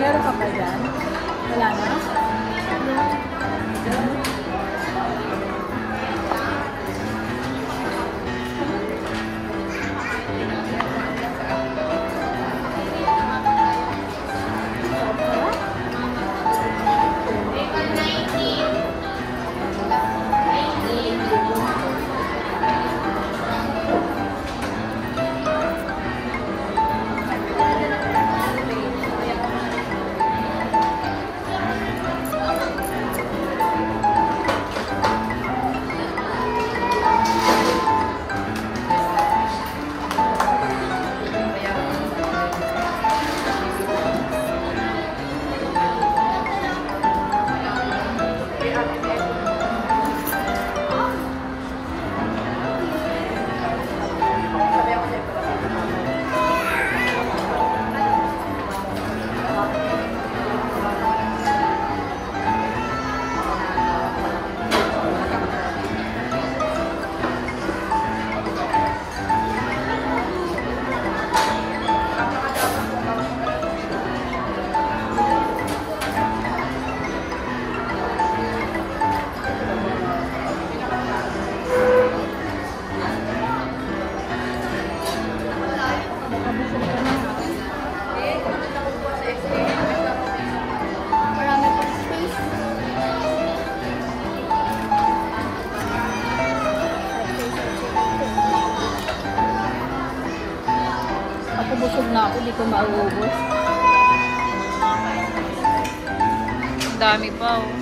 Meron ka pa dyan? Wala na? Busog na ako, hindi ko mauubos. Ang dami pa, oh.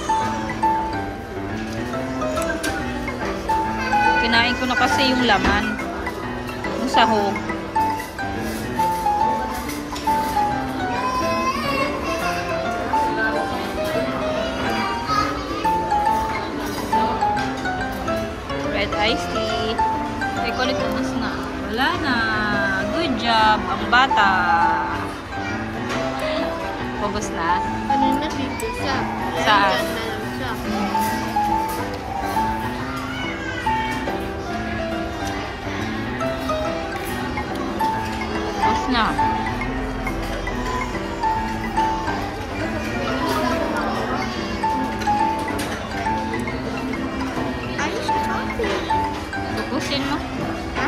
Kinain ko na kasi yung laman. Yung sahog. Red iced tea. Ay, kulit ubos na. Wala na. Good job, ang bata. Ubos na? Ano na dito siya? Saan? Diyan na lang siya. Ubos na. Ayos ka coffee. Ubusin mo. Ha?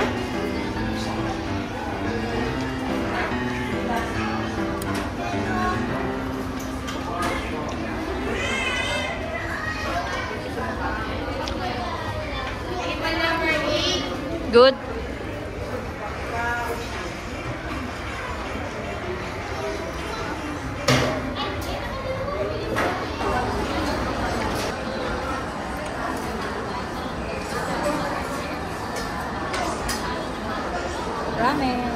Good. Ramen.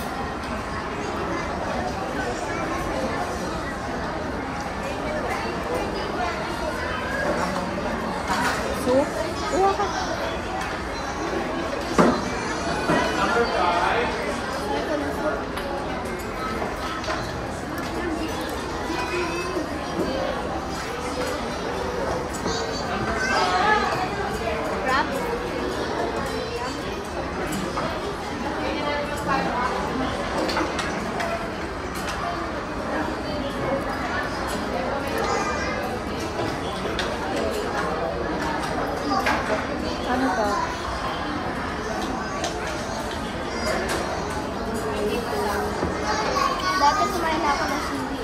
Soup. Uwa ka. Wrap? Ano to? Dati kumain na ako ng sili.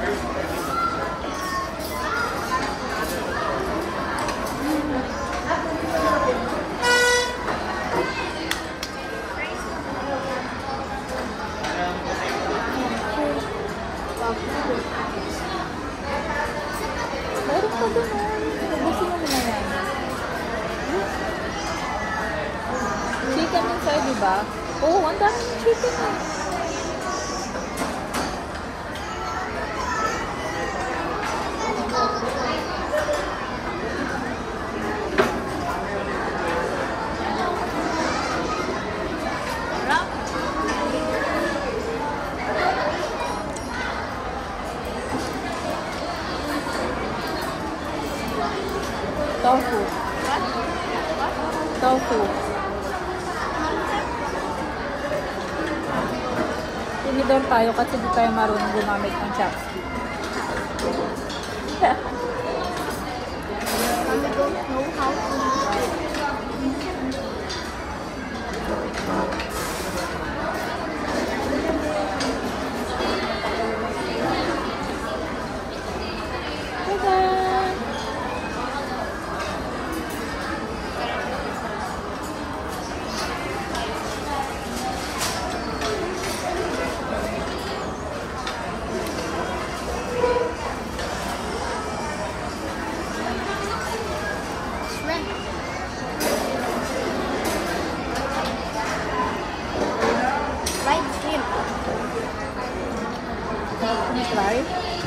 Meron pa doon, oh. Ubusin mo na yan. Chicken inside, diba? Oh, ang dami ng chicken, eh. Tofu. Tofu. tinidor tayo kasi di tayo marunong gumamit ng chopstick. Mommy don't know how to use it. Shrimp. Fried shrimp. Can you try?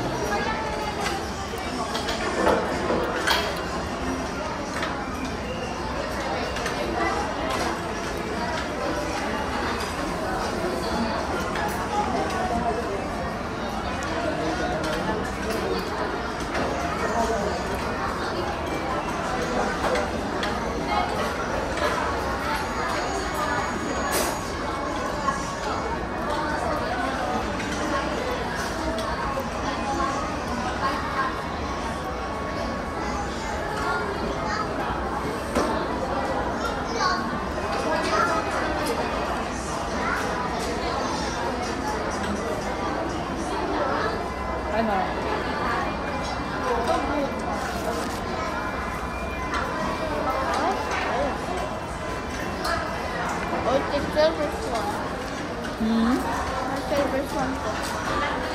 Ano? Oh, it's the favorite one. Hmm? My favorite one.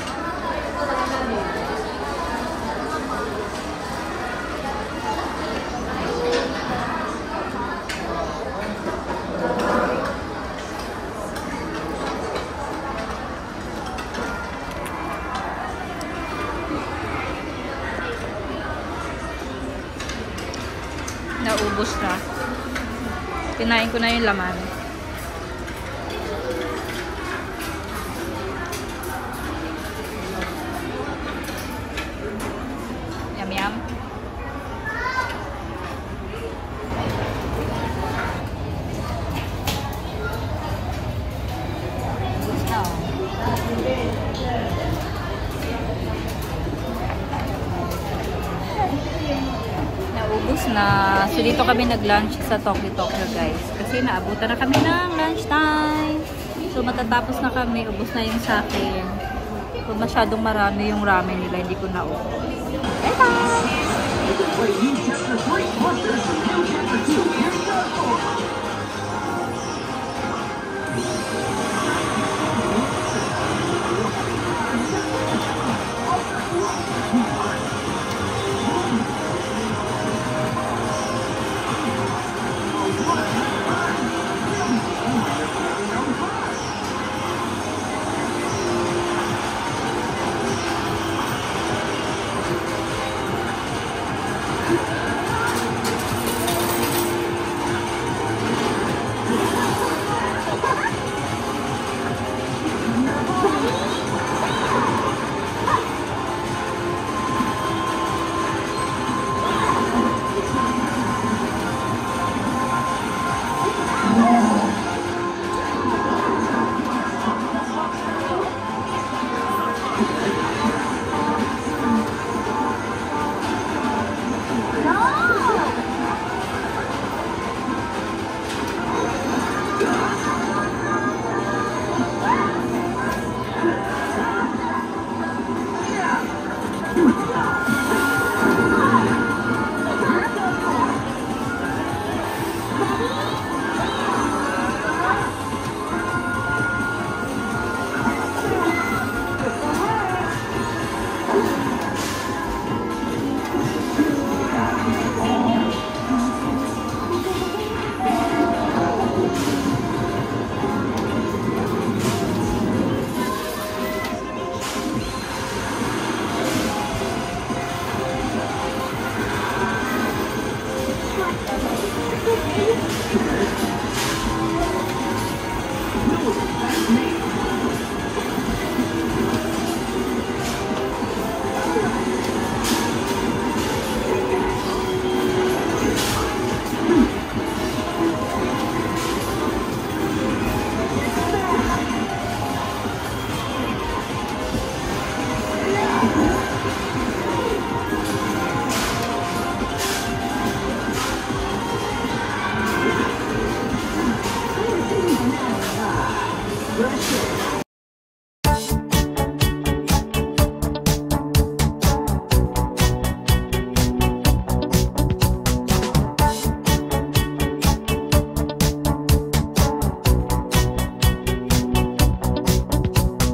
Naubos na. Kinain ko na yung laman. Yum yum. Ubos na, oh. Naubos na. So, dito kami nag-lunch sa Tokyo guys. Kasi naabutan na kami ng lunch time. So, matatapos na kami. Ubos na yung sa akin. So, masyadong marami yung ramen nila. Hindi ko naubos.